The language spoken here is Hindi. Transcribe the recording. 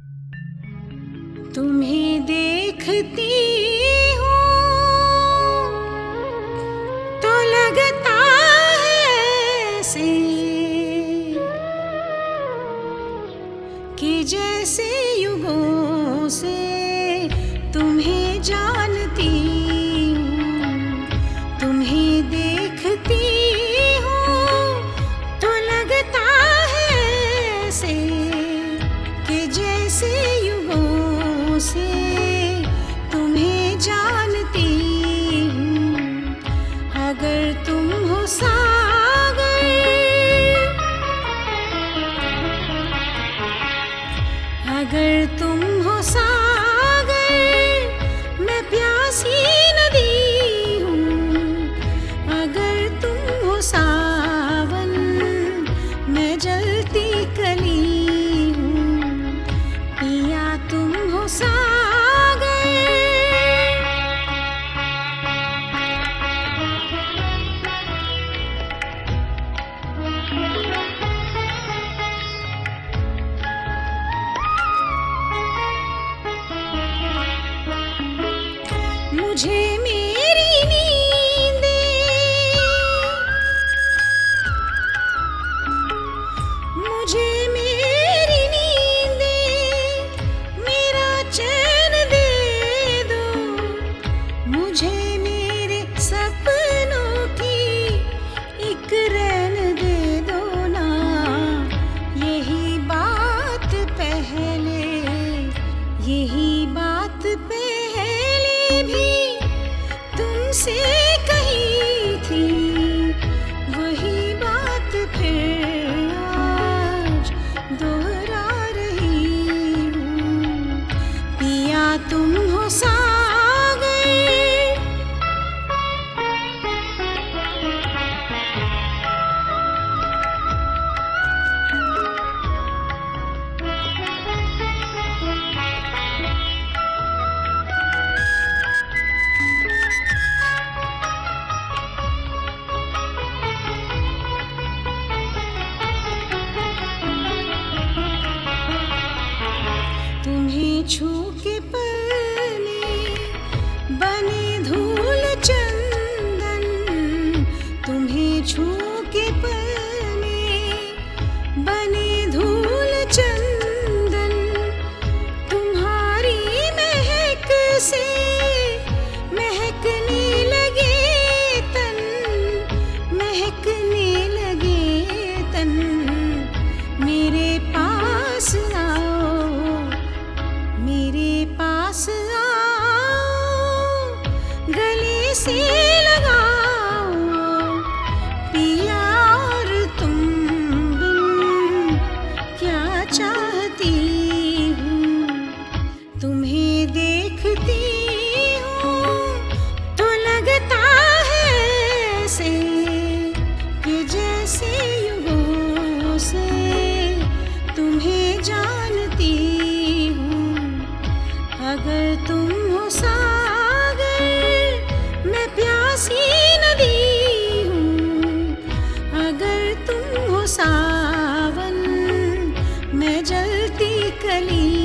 तुम्हें देखती हूँ तो लगता है ऐसे कि जैसे युगों से तुम्हें जानती हूँ। तुम्हें देखती हूँ तो लगता है ऐसे कि जैसे युगों से तुम्हें जानती हूँ। अगर तुम हो सागर, अगर तुम हो सागर, मैं प्यासी नदी हूँ। अगर तुम हो सावन, मैं जलती कली हूँ। पिया तुम हो सागर, मुझे मेरी नींदें, मुझे मेरी नींदें, मेरा चैन दे दो। मुझे मेरे सपनों की एक रैन दे दो ना। यही बात पहले, यही बात पहले भी तुमसे कही थी। वही बात फिर आज दोहरा रही हूँ। पिया तुम हो सागर, तुम्हें छू के पलने बने धूल चंदन। तुम्हें छू के पलने बने धूल चंदन। तुम्हारी महक से महकने लगे तन, महकने लगे तन। मेरे पास आओ, मेरे पास आओ, गले से लगाओ। पिया और तुम बिन क्या चाहती हूँ। तुम्हें देखती हूँ तो लगता है ऐसे कि जैसे युगों से तुम्हें जानती हूँ। अगर तुम हो सागर, मैं प्यासी नदी हूँ। अगर तुम हो सावन, मैं जलती कली